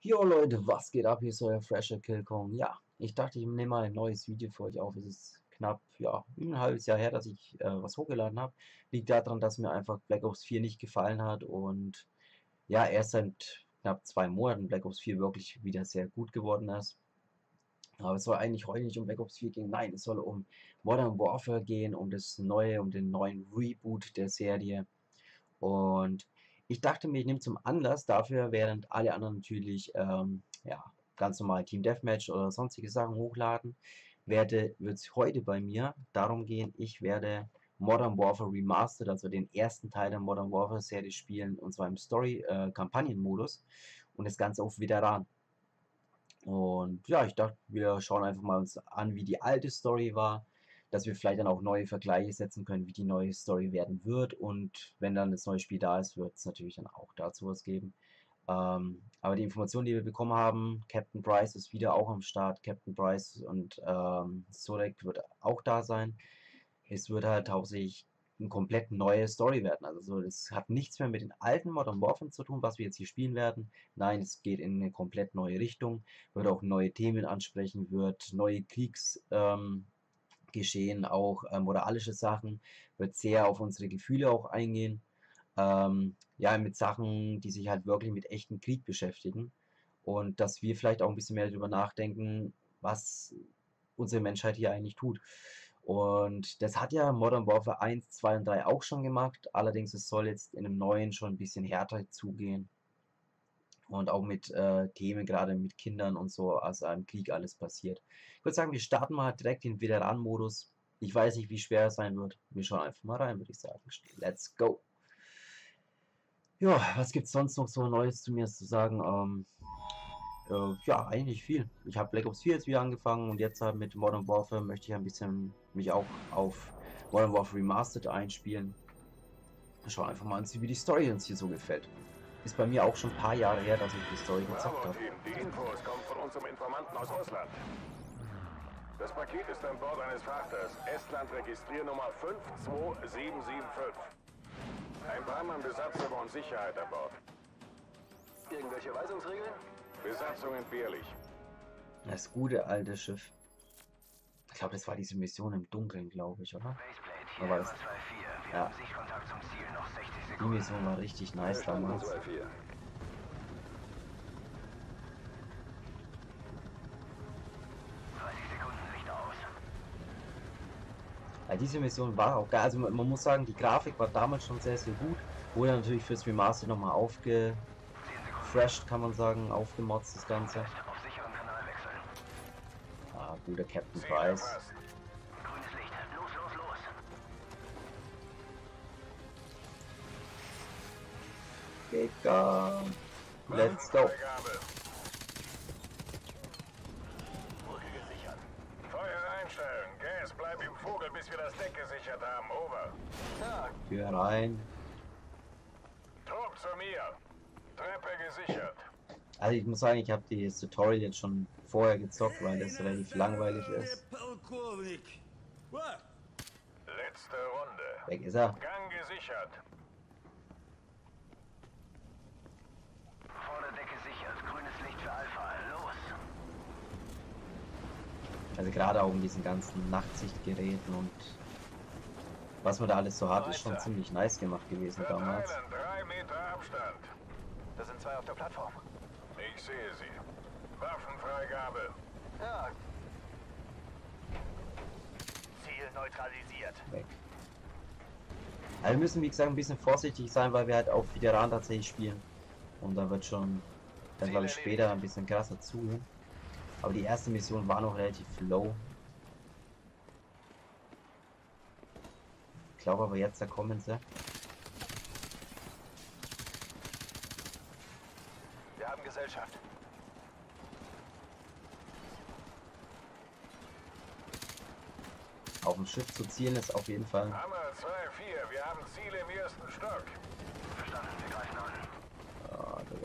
Jo Leute, was geht ab? Hier ist euer Fresher Killkong. Ja, ich dachte, ich nehme mal ein neues Video für euch auf. Es ist knapp, ja, ein halbes Jahr her, dass ich was hochgeladen habe. Liegt daran, dass mir einfach Black Ops 4 nicht gefallen hat und ja, erst seit knapp 2 Monaten Black Ops 4 wirklich wieder sehr gut geworden ist. Aber es soll eigentlich heute nicht um Black Ops 4 gehen. Nein, es soll um Modern Warfare gehen, um das neue, um den neuen Reboot der Serie. Und ich dachte mir, ich nehme zum Anlass dafür, während alle anderen natürlich ja, ganz normal Team Deathmatch oder sonstige Sachen hochladen, wird es heute bei mir darum gehen, ich werde Modern Warfare Remastered, also den ersten Teil der Modern Warfare Serie spielen, und zwar im Story-Kampagnenmodus und das Ganze auf Veteran. Und ja, ich dachte, wir schauen einfach mal uns an, wie die alte Story war, dass wir vielleicht dann auch neue Vergleiche setzen können, wie die neue Story werden wird. Und wenn dann das neue Spiel da ist, wird es natürlich dann auch dazu was geben. Aber die Informationen, die wir bekommen haben, Captain Price ist wieder auch am Start. Captain Price und Sodek wird auch da sein. Es wird halt hauptsächlich eine komplett neue Story werden. Also so, das hat nichts mehr mit den alten Modern Warfare zu tun, was wir jetzt hier spielen werden. Nein, es geht in eine komplett neue Richtung, wird auch neue Themen ansprechen, wird neue Kriegsgeschehen, auch moralische Sachen, wird sehr auf unsere Gefühle auch eingehen. Ja, mit Sachen, die sich halt wirklich mit echtem Krieg beschäftigen. Und dass wir vielleicht auch ein bisschen mehr darüber nachdenken, was unsere Menschheit hier eigentlich tut. Und das hat ja Modern Warfare 1, 2 und 3 auch schon gemacht. Allerdings es soll jetzt in einem neuen schon ein bisschen härter zugehen. Und auch mit Themen, gerade mit Kindern und so, als im Krieg alles passiert. Ich würde sagen, wir starten mal direkt den Veteran-Modus. Ich weiß nicht, wie schwer es sein wird. Wir schauen einfach mal rein, würde ich sagen. Let's go! Ja, was gibt's sonst noch so Neues zu mir zu sagen? Ja, eigentlich viel. Ich habe Black Ops 4 jetzt wieder angefangen und jetzt halt mit Modern Warfare möchte ich ein bisschen mich auch auf Modern Warfare Remastered einspielen. Schauen einfach mal an, wie die Story uns hier so gefällt. Ist bei mir auch schon ein paar Jahre her, dass ich die Story gezockt Bravo, habe. Team. Die Infos kommen von unserem Informanten aus Russland. Das Paket ist an Bord eines Frachters. Estland Registriernummer 52775. Ein paar Mann Besatzung und Sicherheit an Bord. Irgendwelche Weisungsregeln? Besatzung entbehrlich. Das gute alte Schiff. Ich glaube, das war diese Mission im Dunkeln, glaube ich, oder? Baseplate Oder hier war Emma das? 2-4. Wir Ja, haben Sichtkontakt zum Ziel. Noch 60 die Sekunden. Mission war richtig nice Verstanden, damals. 2-4. 30 Sekunden, Licht aus. Ja, diese Mission war auch geil. Also man muss sagen, die Grafik war damals schon sehr, sehr gut. Wurde natürlich fürs Remaster nochmal 10 Sekunden. aufgefresht, kann man sagen, aufgemotzt das Ganze. Fest. Auf sicheren Kanal wechseln. Ah, guter Captain Ziel Price. erfasst. Grünes Licht. Los, los, los. Gegner. Let's go. Waffenfreigabe. Brücke gesichert. Feuer einstellen. Gas, bleib im Vogel, bis wir das Deck gesichert haben. Over. Tür rein. Trupp zu mir. Treppe gesichert. Also ich muss sagen, ich habe das Tutorial jetzt schon vorher gezockt, weil das relativ langweilig ist. Letzte Runde. Weg ist er. Gang gesichert. Vorderdeck gesichert. Grünes Licht für Alpha. Los. Also gerade auch in diesen ganzen Nachtsichtgeräten und was man da alles so hat, ist schon ziemlich nice gemacht gewesen damals. Verteilen. 3 Meter Abstand. Da sind zwei auf der Plattform. Ich sehe sie. Waffenfreigabe. Ja. Ziel neutralisiert. Weg. Also wir müssen, wie gesagt, ein bisschen vorsichtig sein, weil wir halt auf Veteran tatsächlich spielen. Und da wird schon, dann glaube ich, später ein bisschen krasser zugehen. Aber die erste Mission war noch relativ low. Ich glaube aber jetzt, da kommen sie. Wir haben Gesellschaft. Auf dem Schiff zu zielen ist auf jeden Fall. Hammer 2-4. Wir haben Ziel im ersten Stock. Verstanden. Wir greifen an. Ah, Digga.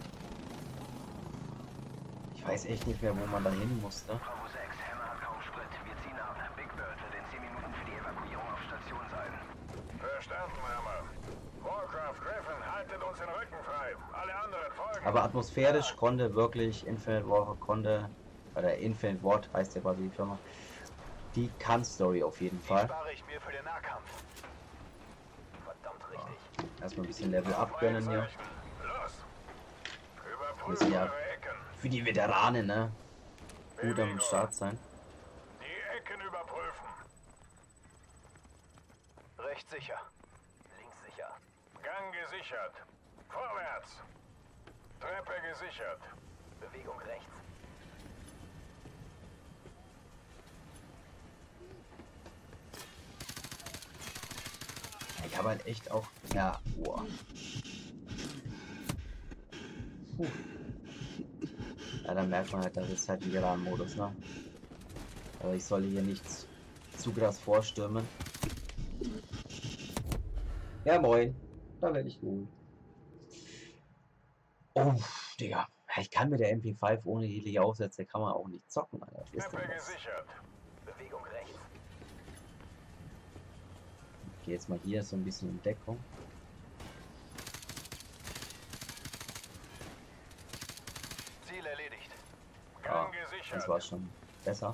Ich weiß echt nicht mehr, wo man da hin muss, ne? Bravo 6. Hammer hat kaum Sprit. Wir ziehen ab. Big Bird wird in 10 Minuten für die Evakuierung auf Station sein. Verstanden, Hammer. Warcraft Griffin, haltet uns den Rücken frei. Alle anderen folgen Aber atmosphärisch konnte wirklich Infinite Warfare oder Infinite Ward heißt ja quasi die Firma, die kann Story auf jeden Die Fall. spare ich mir für den Nahkampf. Verdammt richtig. Erstmal ein bisschen Level up gönnen hier. Los! Überprüft Müssen ja eure Ecken. für die Veteranen, ne? Gut am Bewegung. Start sein. Die Ecken überprüfen. Rechts sicher. Links sicher. Gang gesichert. Vorwärts. Treppe gesichert. Bewegung rechts. Ich habe halt echt auch. Ja, boah. Puh. Ja, dann merkt man halt, das ist halt ein Veteran-Modus, ne? Aber ich soll hier nichts zu krass vorstürmen. Ja, moin. Da werde ich gut. Oh, Digga. Ich kann mit der MP5 ohne jegliche Aufsätze kann man auch nicht zocken, Alter. Was ist denn Treppe das? gesichert. Bewegung rechts. Ich gehe jetzt mal hier so ein bisschen in Deckung. Ziel erledigt. Gang Ja, gesichert. das war schon besser.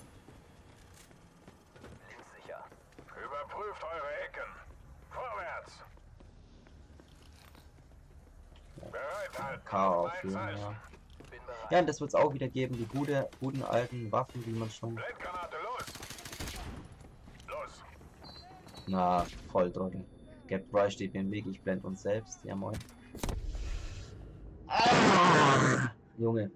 Links sicher. Überprüft eure Ecken. Vorwärts. Bereithalten. K Auf aufführen, mein Zeichen. ja. Bin bereit. Ja, und das wird es auch wieder geben, die guten alten Waffen, die man schon. Blendgranate, los! Los! Na, voll Trottel. Get Bry steht mir im Weg, ich blende uns selbst. Ja, moin. Ah, Junge.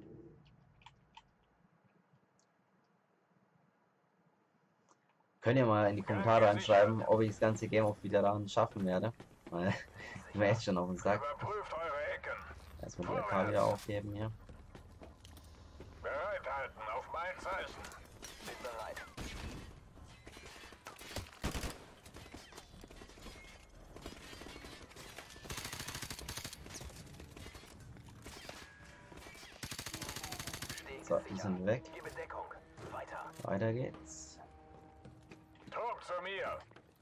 Könnt ihr mal in die Kommentare reinschreiben, ob ich das ganze Game auf Veteranen schaffen werde. Weil ich mir jetzt schon auf den Sack. Überprüft eure Ecken. Erstmal die AK wieder aufheben hier. Bereithalten. Auf mein Zeichen. Bin bereit. Steg So, die sicher. sind weg. Gebe Deckung. Weiter. Weiter geht's. Trupp zu mir.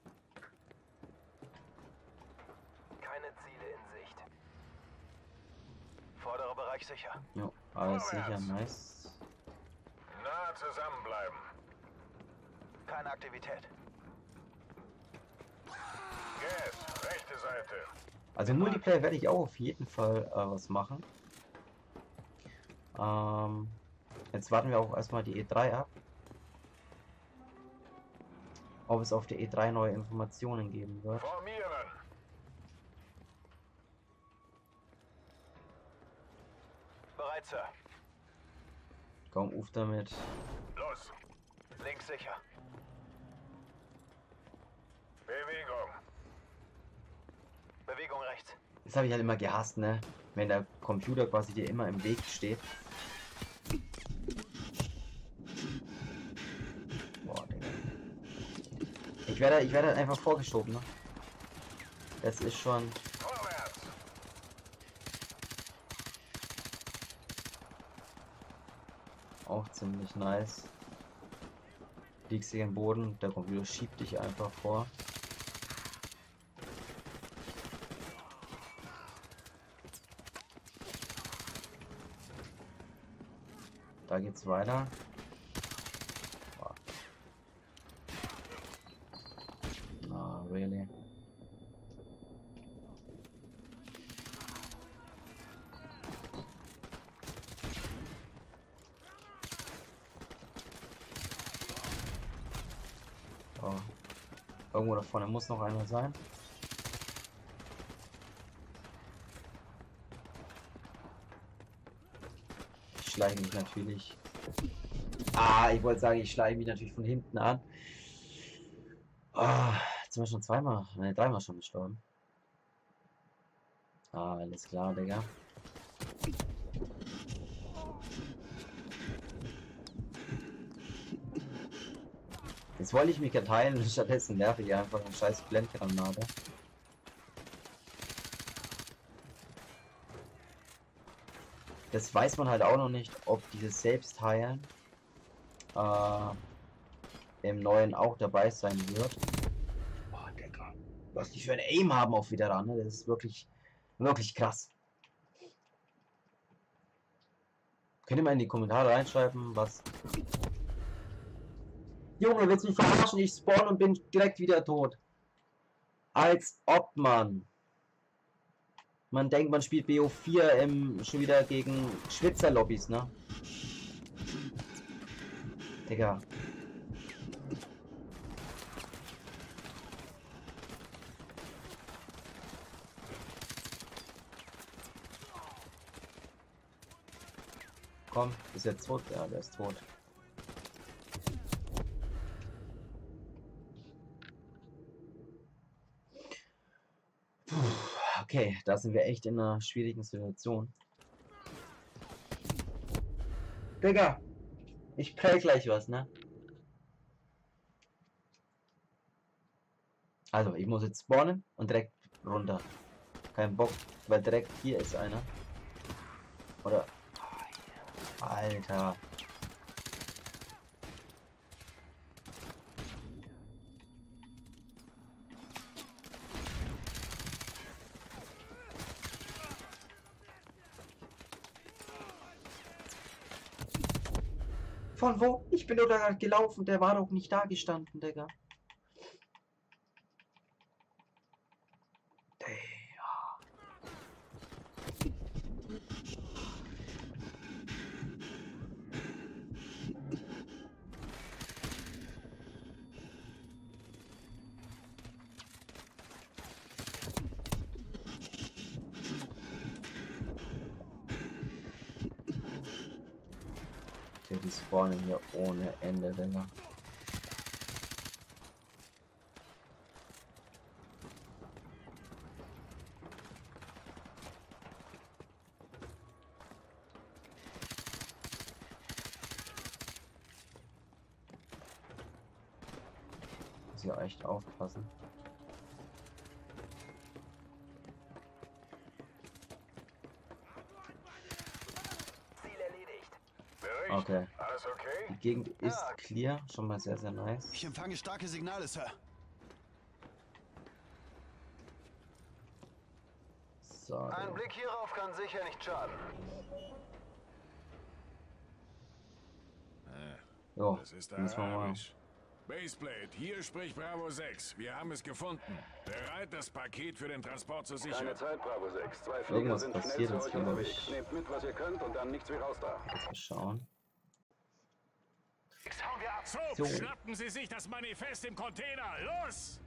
Keine Ziele in Sicht. Vorderer Bereich sicher. Jo, alles sicher, nice. Nah zusammenbleiben. Keine Aktivität. Gas, rechte Seite. Also Multiplayer werde ich auch auf jeden Fall was machen. Jetzt warten wir auch erstmal die E3 ab. Ob es auf der E3 neue Informationen geben wird. Formieren. Bereit, Sir. Kaum auf damit. Los. Links sicher. Bewegung. Bewegung rechts. Das habe ich halt immer gehasst, ne? Wenn der Computer quasi dir immer im Weg steht. Boah, Digga. Ich werde halt einfach vorgeschoben, ne? Das ist schon. Vorwärts. Auch ziemlich nice. Liegst hier im Boden, der Computer schiebt dich einfach vor. Da geht's weiter. Boah. Ah, really? Oh. Irgendwo da vorne muss noch einer sein. Ich schleiche mich natürlich. Ah, ich wollte sagen, ich schleiche mich natürlich von hinten an. Ah, jetzt sind wir schon zweimal, ne, dreimal schon gestorben. Ah, alles klar, Digga. Jetzt wollte ich mich ja teilen und stattdessen werfe ich einfach eine scheiß Blendgranate. Das weiß man halt auch noch nicht, ob dieses Selbstheilen im neuen auch dabei sein wird. Boah, Digga. Was die für ein Aim haben auf Veteranen, das ist wirklich, wirklich krass. Könnt ihr mal in die Kommentare reinschreiben, was... Junge, willst du mich verarschen? Ich spawn und bin direkt wieder tot. Als ob, man. Man denkt, man spielt BO4 schon wieder gegen Schwitzerlobbys, ne? Digga. Komm, ist jetzt tot? Ja, der ist tot. Puh, okay, da sind wir echt in einer schwierigen Situation. Digga, ich prell gleich was, ne? Also, ich muss jetzt spawnen und direkt runter. Kein Bock, weil direkt hier ist einer. Oder... Alter. Von wo? Ich bin doch da gelaufen, der war doch nicht da gestanden, Digga. Die spawnen hier ohne Ende, Digga. Muss hier echt aufpassen. Okay. Alles okay? Die Gegend ist clear, schon mal sehr, sehr nice. Ich empfange starke Signale, Sir. So, Ein Blick hierauf kann sicher nicht schaden. jo, Das ist müssen wir mal. arabisch. Baseplate, hier spricht Bravo 6. Wir haben es gefunden. Bereit, das Paket für den Transport zu sichern. Keine Zeit, Bravo 6. Zwei Flieger Irgendwas sind passiert schnell zu jetzt euch hier, glaub unterwegs. ich. Nehmt mit, was ihr könnt und dann nichts wie raus da. Jetzt mal schauen. Jetzt hauen wir ab. So, So. schnappen Sie sich das Manifest im Container. Los!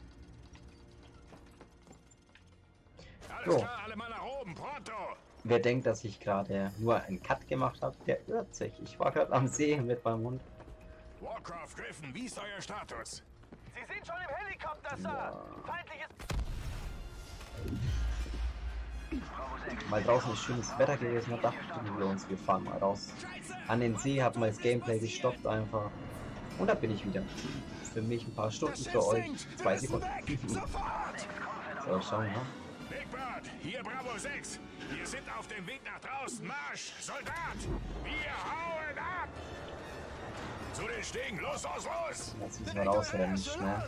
Alles So. klar, alle mal nach oben, pronto! Wer denkt, dass ich gerade nur einen Cut gemacht habe, der irrt sich. Ich war gerade am See mit meinem Hund. Warcraft Griffin, wie ist euer Status? Sie sind schon im Helikopter, Sir. Feindliches... Mal draußen ist schönes Wetter gewesen, da dachten wir uns, wir fahren mal raus an den See, hab mal das Gameplay gestoppt einfach. Und da bin ich wieder. Für mich ein paar Stunden, für euch 2 Sekunden. So, schauen wir mal. Big Bird, hier Bravo 6. Wir sind auf dem Weg nach draußen. Marsch, Soldat! Wir hauen ab! Zu den Stegen, los, los, los! Jetzt müssen wir rausrennen, schnell.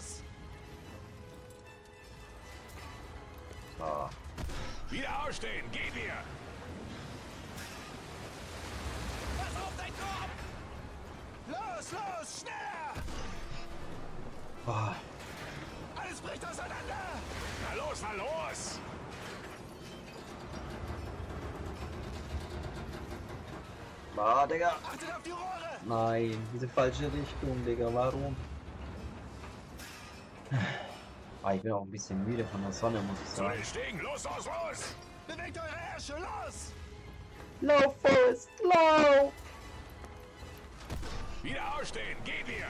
So. Wieder ausstehen, geht wir! Pass auf dein Kopf! Los, los, schneller! Boah. Alles bricht auseinander! Na los, na los! Ah, Digga. Achtet auf die Rohre! Nein, diese falsche Richtung, Digga. Warum? Ah, ich bin auch ein bisschen müde von der Sonne, muss ich Zu sagen. den Stegen, los, los, los! Bewegt eure Ärsche, los! Lauf, Forrest, lauf! Wieder ausstehen, geht wir!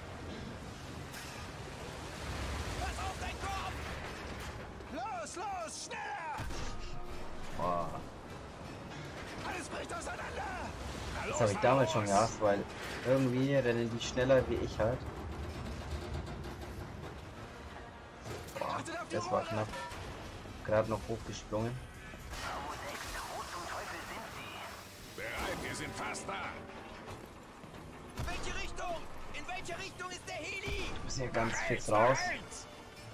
Pass auf dein Kopf! Los, los, schneller! Boah. Alles bricht auseinander! Na los, Das habe ich na damals schon los! gehasst, weil irgendwie rennen die schneller wie ich halt. Boah, Achtet auf die das war Rohre! knapp. Gerade noch hochgesprungen. Bravo 6, wo zum Teufel sind Sie? Bereit, wir sind fast da! Welche Richtung? In welche Richtung ist der Heli? Wir müssen hier ganz Nach fix rechts, nach raus. rechts.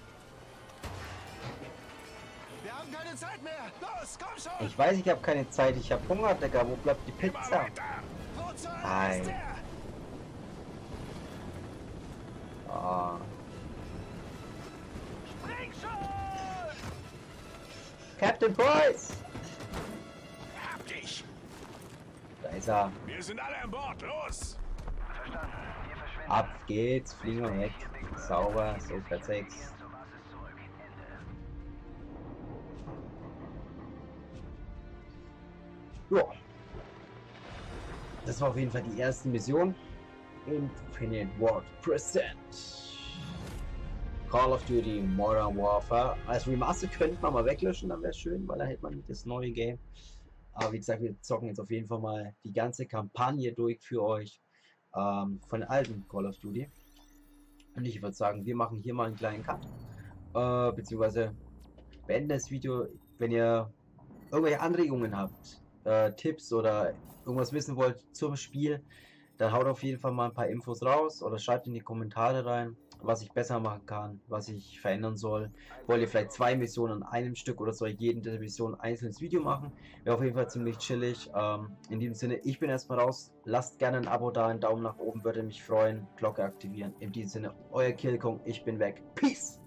Wir haben keine Zeit mehr! Los, komm schon! Ich weiß, ich habe keine Zeit. Ich habe Hunger, Digga. Wo bleibt die Immer Pizza? weiter! Zur Hölle Ei. ist der? Ah. Spring schon! Captain Price! Hab dich! Da ist er. Wir sind alle an Bord, los! Verstanden. Wir verschwinden. Ab geht's, fliegen wir weg. Sauber, so Platz 6. Zur Basis zurück. Ende. Ja. Das war auf jeden Fall die erste Mission. Infinite Ward Present. Call of Duty Modern Warfare. Als Remaster könnte man mal weglöschen, dann wäre es schön, weil dann hätte man das neue Game. Aber wie gesagt, wir zocken jetzt auf jeden Fall mal die ganze Kampagne durch für euch von den alten Call of Duty. Und ich würde sagen, wir machen hier mal einen kleinen Cut. Beziehungsweise beenden das Video. Wenn ihr irgendwelche Anregungen habt, Tipps oder irgendwas wissen wollt zum Spiel, dann haut auf jeden Fall mal ein paar Infos raus oder schreibt in die Kommentare rein, was ich besser machen kann, was ich verändern soll. Wollt ihr vielleicht 2 Missionen an einem Stück oder soll ich jede Mission ein einzelnes Video machen? Wäre auf jeden Fall ziemlich chillig. In diesem Sinne, ich bin erstmal raus. Lasst gerne ein Abo da, einen Daumen nach oben, würde mich freuen. Glocke aktivieren. In diesem Sinne, euer Killkong, ich bin weg. Peace!